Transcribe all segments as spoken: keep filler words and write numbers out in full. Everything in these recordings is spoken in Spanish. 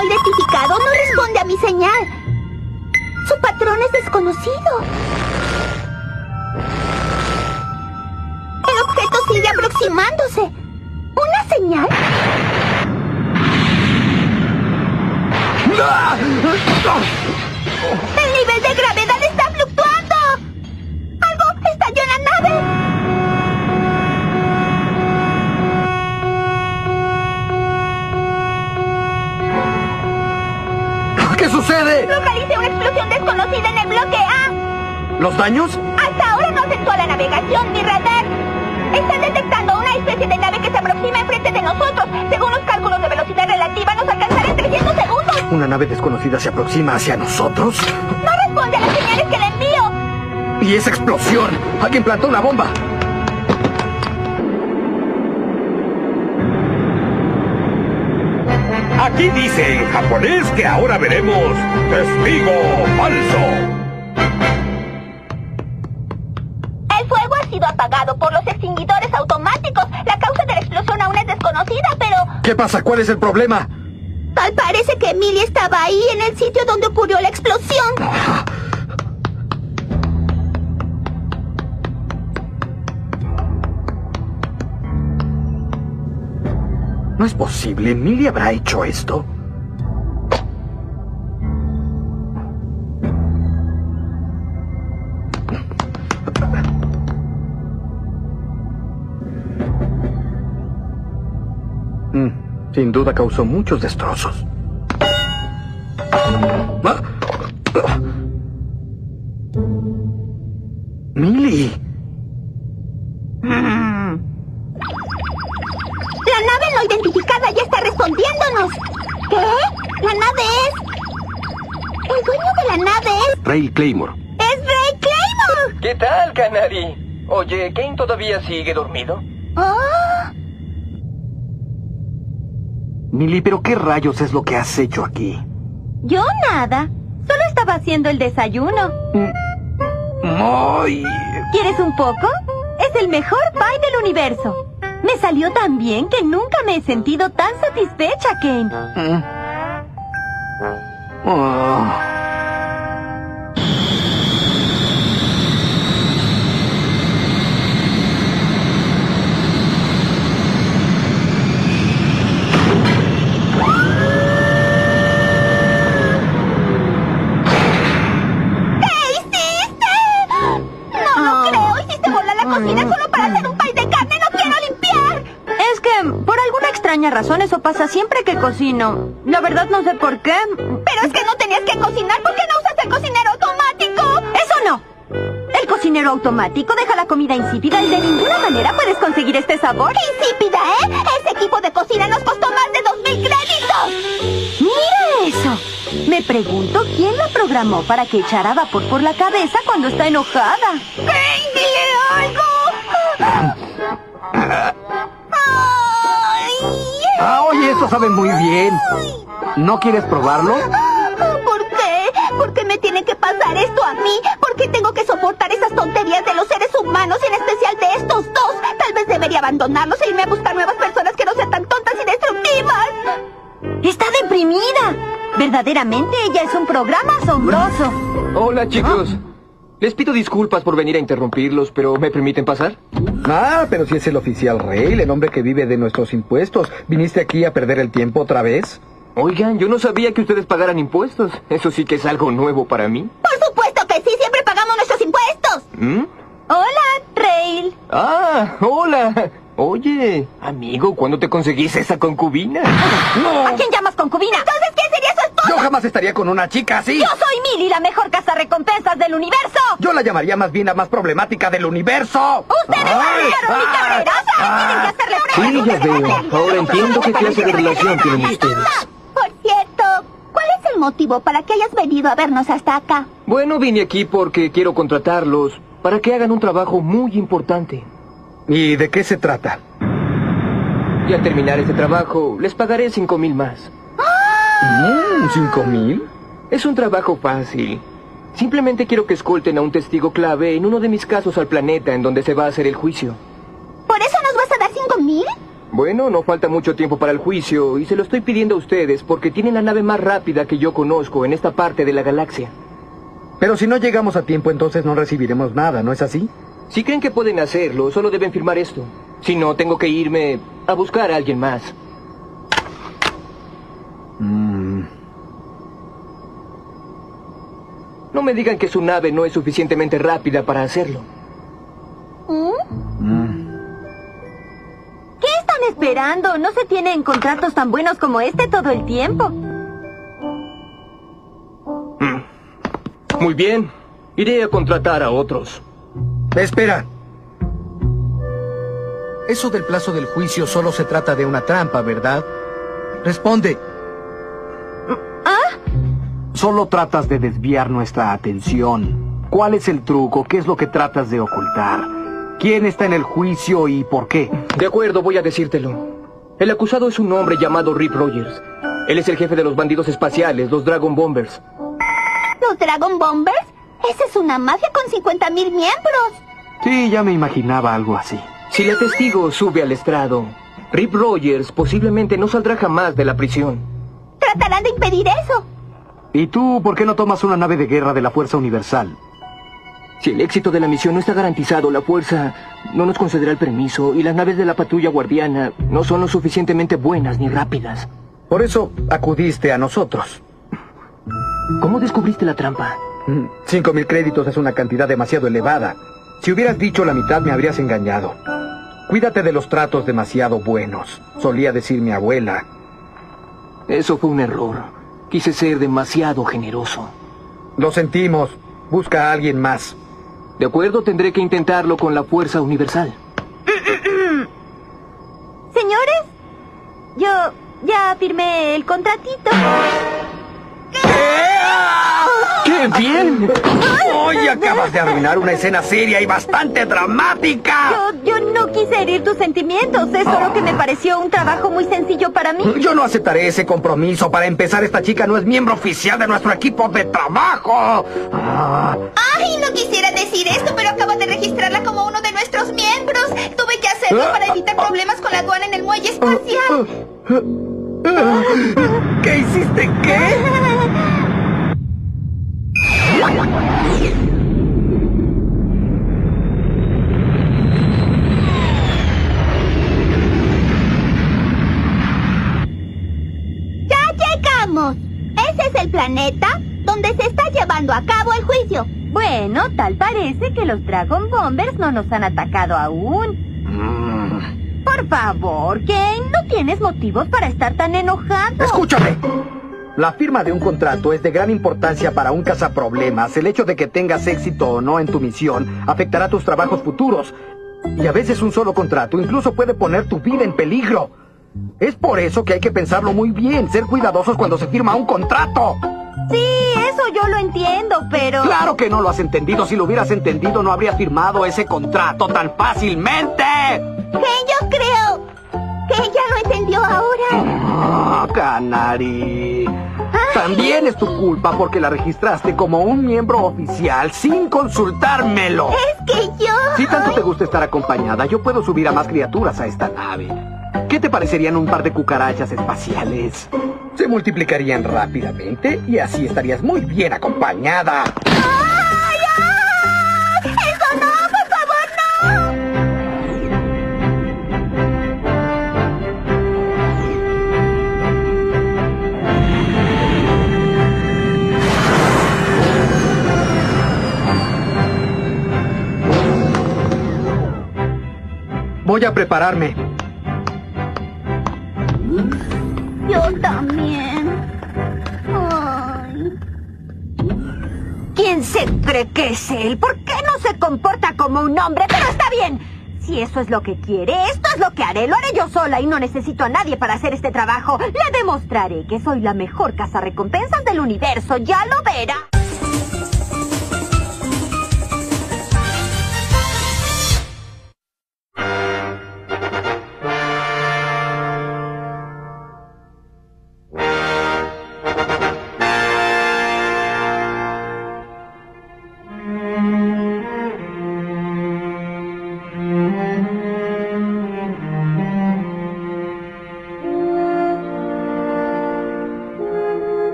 no identificado no responde a mi señal. Su patrón es desconocido. El objeto sigue aproximándose. ¿Una señal? El nivel de gravedad está fluctuando. Algo estalló en la nave. ¿Qué sucede? Localicé una explosión desconocida en el bloque A. ¿Los daños? Hasta ahora no afectó a la navegación ni radar. Están detectando una especie de nave que se aproxima enfrente de nosotros. Según los cálculos de velocidad relativa, nos alcanzará en trescientos segundos. ¿Una nave desconocida se aproxima hacia nosotros? No responde a las señales que le envío. ¿Y esa explosión? ¿Alguien plantó una bomba? Aquí dice en japonés que ahora veremos testigo falso. El fuego ha sido apagado por los extinguidores automáticos. La causa de la explosión aún es desconocida, pero... ¿Qué pasa? ¿Cuál es el problema? Tal parece que Millie estaba ahí, en el sitio donde ocurrió la explosión. No es posible. ¿Millie habrá hecho esto? Mm, sin duda causó muchos destrozos. Ah. Millie. La nave no identificada ya está respondiéndonos. ¿Qué? La nave es... El dueño de la nave es... Ray Claymore. ¡Es Ray Claymore! ¿Qué tal, Canary? Oye, ¿Kane todavía sigue dormido? ¡Oh! Millie, ¿pero qué rayos es lo que has hecho aquí? Yo nada. Solo estaba haciendo el desayuno. ¡Ay! ¿Quieres un poco? Es el mejor pie del universo. Me salió tan bien que nunca me he sentido tan satisfecha, Kane. Oh. ¿Qué hiciste? No lo creo. Hiciste volar la cocina solo para hacer un pie de carne. ¡No quiero limpiar! Es que, por alguna extraña razón, eso pasa siempre que cocino. La verdad no sé por qué. Pero es que no tenías que cocinar. ¿Por qué no usas el cocinero automático? ¡Eso no! El cocinero automático deja la comida insípida y de ninguna manera puedes conseguir este sabor. Insípida, ¿eh? Ese equipo de cocina nos costó más de dos mil créditos. ¡Mira eso! Me pregunto quién la programó para que echara vapor por la cabeza cuando está enojada. ¡Kane, dile algo! Ah, oye, esto sabe muy bien. ¿No quieres probarlo? ¿Por qué? ¿Por qué me tiene que pasar esto a mí? ¿Por qué tengo que soportar esas tonterías de los seres humanos, y en especial de estos dos? Tal vez debería abandonarlos e irme a buscar nuevas personas que no sean tan tontas y destructivas. ¡Está deprimida! Verdaderamente ella es un programa asombroso. Hola, chicos. Les pido disculpas por venir a interrumpirlos, pero ¿me permiten pasar? Ah, pero si es el oficial Ray, el hombre que vive de nuestros impuestos. ¿Viniste aquí a perder el tiempo otra vez? Oigan, yo no sabía que ustedes pagaran impuestos. Eso sí que es algo nuevo para mí. Por supuesto que sí, siempre pagamos nuestros impuestos. ¿Mm? Hola, Rail. Ah, hola. Oye, amigo, ¿cuándo te conseguiste esa concubina? ¡No! ¿A quién llamas concubina? Entonces, ¿quién sería su esposa? Yo jamás estaría con una chica así. Yo soy Millie, la mejor cazarrecompensas del universo. Yo la llamaría más bien la más problemática del universo. ¡Ustedes arruinaron mi carrera! ¡Ahora tienen que hacerle Sí, ya veo. Ahora entiendo qué clase de relación tienen ustedes. Por cierto, ¿cuál es el motivo para que hayas venido a vernos hasta acá? Bueno, vine aquí porque quiero contratarlos para que hagan un trabajo muy importante. ¿Y de qué se trata? Y al terminar este trabajo, les pagaré cinco mil más. Mm, ¿Cinco mil? Es un trabajo fácil. Simplemente quiero que escolten a un testigo clave en uno de mis casos al planeta en donde se va a hacer el juicio. ¿Por eso nos vas a dar cinco mil? Bueno, no falta mucho tiempo para el juicio y se lo estoy pidiendo a ustedes porque tienen la nave más rápida que yo conozco en esta parte de la galaxia. Pero si no llegamos a tiempo, entonces no recibiremos nada, ¿no es así? Si creen que pueden hacerlo, solo deben firmar esto. Si no, tengo que irme a buscar a alguien más. Mm. No me digan que su nave no es suficientemente rápida para hacerlo. ¿Mm? Mm. ¿Qué están esperando? No se tienen contratos tan buenos como este todo el tiempo. Mm. Muy bien. Iré a contratar a otros. Espera. Eso del plazo del juicio solo se trata de una trampa, ¿verdad? Responde. ¿Ah? Solo tratas de desviar nuestra atención. ¿Cuál es el truco? ¿Qué es lo que tratas de ocultar? ¿Quién está en el juicio y por qué? De acuerdo, voy a decírtelo. El acusado es un hombre llamado Rip Rogers. Él es el jefe de los bandidos espaciales, los Dragon Bombers. ¿Los Dragon Bombers? Esa es una mafia con cincuenta mil miembros. Sí, ya me imaginaba algo así. Si la testigo sube al estrado, Rip Rogers posiblemente no saldrá jamás de la prisión. Tratarán de impedir eso. ¿Y tú por qué no tomas una nave de guerra de la Fuerza Universal? Si el éxito de la misión no está garantizado, la Fuerza no nos concederá el permiso y las naves de la patrulla guardiana no son lo suficientemente buenas ni rápidas. Por eso acudiste a nosotros. ¿Cómo descubriste la trampa? Mm, Cinco mil créditos es una cantidad demasiado elevada. Si hubieras dicho la mitad, me habrías engañado. Cuídate de los tratos demasiado buenos, solía decir mi abuela. Eso fue un error. Quise ser demasiado generoso. Lo sentimos. Busca a alguien más. De acuerdo, tendré que intentarlo con la Fuerza Universal. Señores, yo ya firmé el contratito. ¡Qué bien! ¡Hoy acabas de arruinar una escena seria y bastante dramática! Yo, yo no quise herir tus sentimientos, es solo que me pareció un trabajo muy sencillo para mí. Yo no aceptaré ese compromiso. Para empezar, esta chica no es miembro oficial de nuestro equipo de trabajo. Ah. Ay, no quisiera decir esto, pero acabo de registrarla como uno de nuestros miembros. Tuve que hacerlo para evitar problemas con la aduana en el muelle espacial. ¿Qué hiciste? ¿Qué? ¡Ya llegamos! Ese es el planeta donde se está llevando a cabo el juicio. Bueno, tal parece que los Dragon Bombers no nos han atacado aún. Mm. Por favor, Kane, no tienes motivos para estar tan enojado. Escúchame. La firma de un contrato es de gran importancia para un cazaproblemas. El hecho de que tengas éxito o no en tu misión afectará tus trabajos futuros. Y a veces un solo contrato incluso puede poner tu vida en peligro. Es por eso que hay que pensarlo muy bien, ser cuidadosos cuando se firma un contrato. Sí, eso yo lo entiendo, pero... ¡Claro que no lo has entendido! Si lo hubieras entendido, no habrías firmado ese contrato tan fácilmente. Que yo creo que ella lo entendió ahora. Ah, Canary. También es tu culpa porque la registraste como un miembro oficial sin consultármelo. Es que yo... Si tanto te gusta estar acompañada, yo puedo subir a más criaturas a esta nave. ¿Qué te parecerían un par de cucarachas espaciales? Se multiplicarían rápidamente y así estarías muy bien acompañada. ¡Ay, ay! ¡Eso no! ¡Por favor, no! Voy a prepararme. Yo también. Ay. ¿Quién se cree que es él? ¿Por qué no se comporta como un hombre? Pero está bien. Si eso es lo que quiere, esto es lo que haré. Lo haré yo sola y no necesito a nadie para hacer este trabajo. Le demostraré que soy la mejor cazarrecompensas del universo. Ya lo verá.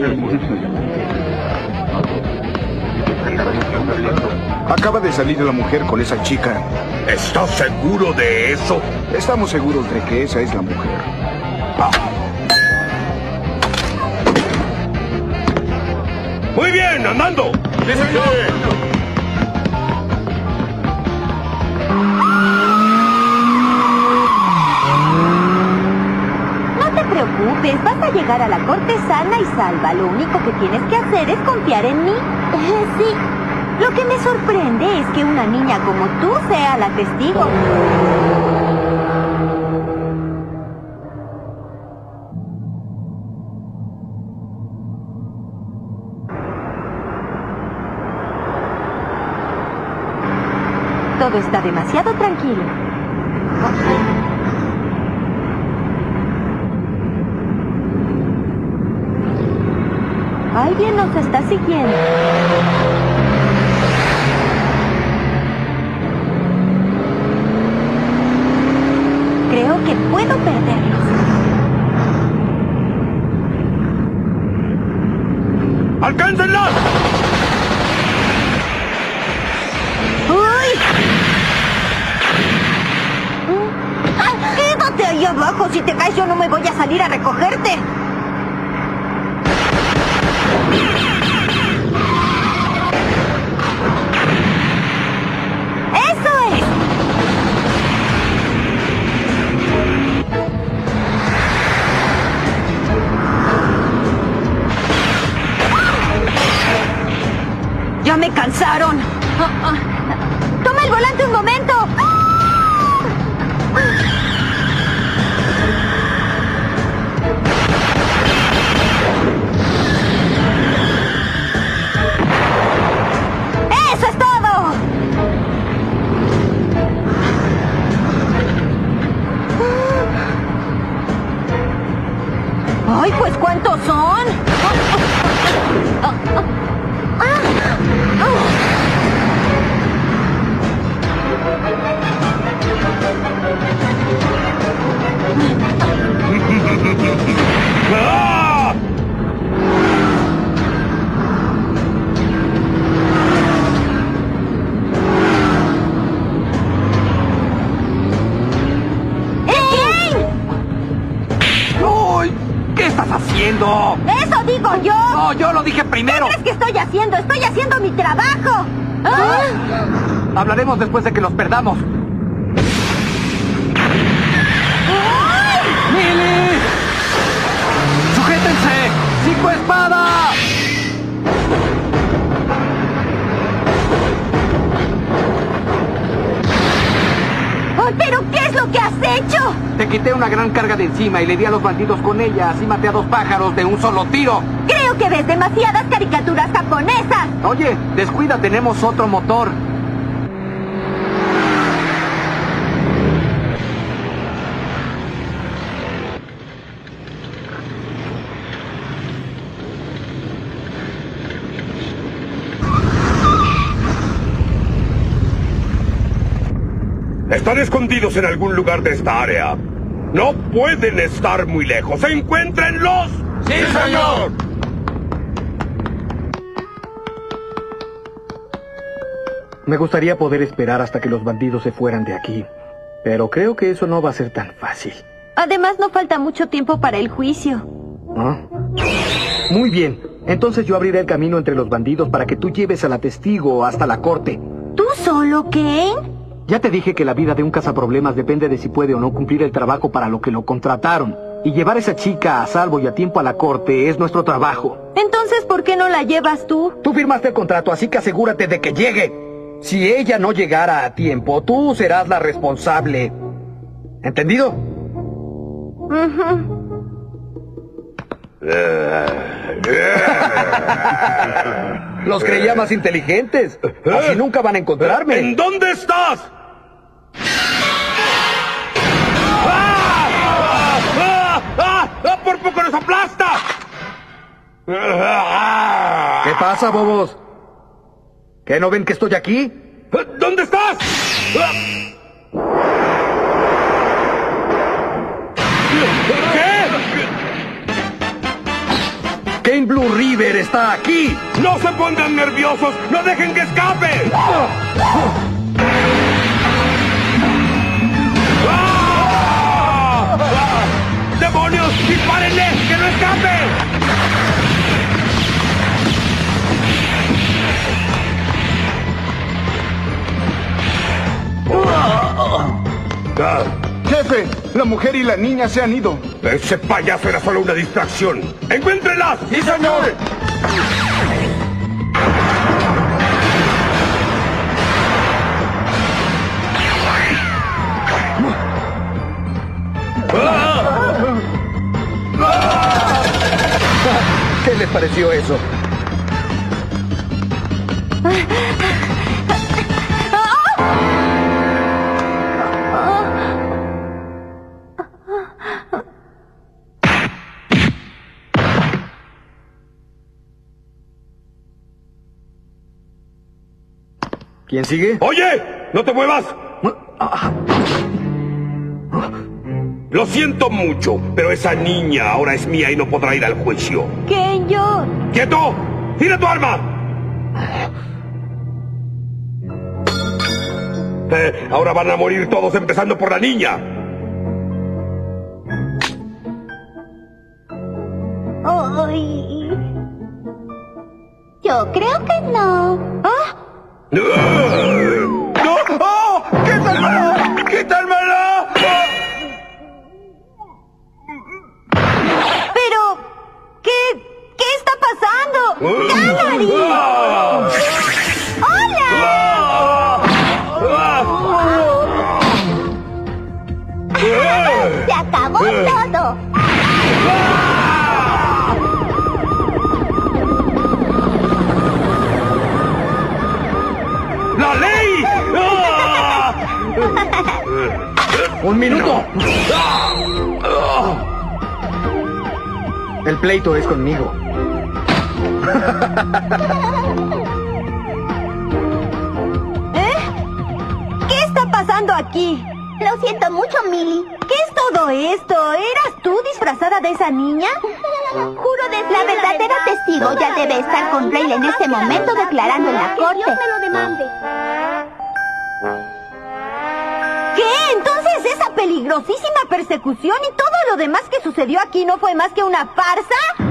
Acaba de salir la mujer con esa chica. ¿Estás seguro de eso? Estamos seguros de que esa es la mujer. Ah. Muy bien, andando. ¡Sí, señor! No te preocupes, vas a llegar a la corte sana y salva. Lo único que tienes que hacer es confiar en mí. Sí. Lo que me sorprende es que una niña como tú sea la testigo. Todo está demasiado tranquilo. Alguien nos está siguiendo. Creo que puedo perderlos. ¡Alcáncenlos! ¡Uy! ¡Ah! ¡Quédate ahí abajo! Si te caes yo no me voy a salir a recogerte. ¡Ya me cansaron! ¡Toma el volante un momento! ¡Eso es todo! ¡Ay, pues cuántos son! ¡Ah! ¡Uy! ¿Qué estás haciendo? ¡Eso digo yo! No, yo lo dije primero. ¿Qué crees que estoy haciendo? ¡Estoy haciendo mi trabajo! ¿Ah? Hablaremos después de que los perdamos. ¡Millie! ¡Sujétense! ¡Cinco espada! Oh, ¿pero qué es lo que has hecho? Te quité una gran carga de encima y le di a los bandidos con ella. Así maté a dos pájaros de un solo tiro. Creo que ves demasiadas caricaturas japonesas. Oye, descuida, tenemos otro motor. Están escondidos en algún lugar de esta área. No pueden estar muy lejos. ¡Encuéntrenlos! ¡Sí, señor! Me gustaría poder esperar hasta que los bandidos se fueran de aquí. Pero creo que eso no va a ser tan fácil. Además, no falta mucho tiempo para el juicio. ¿Ah? Muy bien. Entonces yo abriré el camino entre los bandidos para que tú lleves a la testigo hasta la corte. ¿Tú solo, Kane? Ya te dije que la vida de un cazaproblemas depende de si puede o no cumplir el trabajo para lo que lo contrataron. Y llevar a esa chica a salvo y a tiempo a la corte es nuestro trabajo. Entonces, ¿por qué no la llevas tú? Tú firmaste el contrato, así que asegúrate de que llegue. Si ella no llegara a tiempo, tú serás la responsable. ¿Entendido? Uh-huh. Los creía más inteligentes. Así nunca van a encontrarme. ¿En dónde estás? ¡Ah! ¡Ah! ¡Ah! ¡Ah! ¡Por poco nos aplasta! ¿Qué pasa, bobos? ¿Qué no ven que estoy aquí? ¿Dónde estás? ¿Qué? Team Blue River está aquí. ¡No se pongan nerviosos! ¡No dejen que escape! ¡Ah! ¡Ah! ¡Demonios! ¡Dispárenle! ¡Que no escape! Ah. Jefe, la mujer y la niña se han ido. Ese payaso era solo una distracción. ¡Encuéntrenlas! ¡Sí, señor! ¿Qué les pareció eso? ¿Quién sigue? ¡Oye! ¡No te muevas! Lo siento mucho, pero esa niña ahora es mía y no podrá ir al juicio. ¿Quién, yo? ¡Quieto! ¡Tira tu arma! Eh, ahora van a morir todos, empezando por la niña. Ay. Yo creo que no. ¿Ah? ¡No! ¡Oh! ¡Quítálmela! ¡Quítálmela! Pero, ¿qué, qué está pasando? ¡Canary! ¡Ah! ¡Hola! Se acabó todo. ¡La ley! ¡Ah! ¡Un minuto! El pleito es conmigo. ¿Eh? ¿Qué está pasando aquí? Lo siento mucho, Millie. ¿Qué es todo esto? ¿Eras tú disfrazada de esa niña? Juro de la verdadera testigo ya debe estar con Ray en este momento declarando en la corte. Dios me lo demande. ¿Qué? Entonces esa peligrosísima persecución y todo lo demás que sucedió aquí no fue más que una farsa.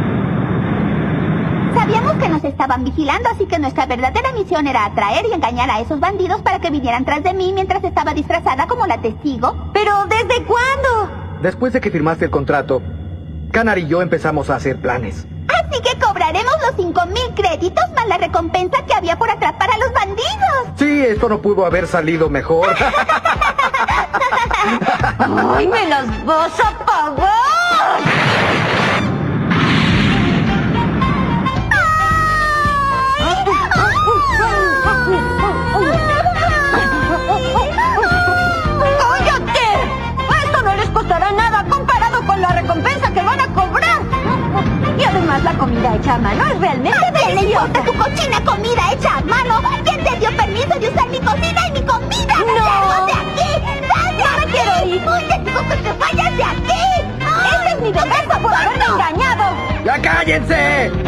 Sabíamos que nos estaban vigilando, así que nuestra verdadera misión era atraer y engañar a esos bandidos para que vinieran tras de mí mientras estaba disfrazada como la testigo. ¿Pero desde cuándo? Después de que firmaste el contrato, Canary y yo empezamos a hacer planes. Así que cobraremos los cinco mil créditos más la recompensa que había por atrapar a los bandidos. Sí, esto no pudo haber salido mejor. ¡Ay, me las vas a pagar! ¡Cállate! Esto no les costará nada comparado con la recompensa que van a cobrar. Y además la comida hecha a mano es realmente ¿A quién le deliciosa. importa tu cochina comida hecha a mano? ¿Quién te dio permiso de usar mi cocina y mi comida? ¡No! ¡Largo de aquí! ¡Sal de ¡No me aquí! quiero ir! ¡Oye, digo que te vayas de aquí! ¡Esta es mi venganza por haberme engañado! ¡Ya cállense!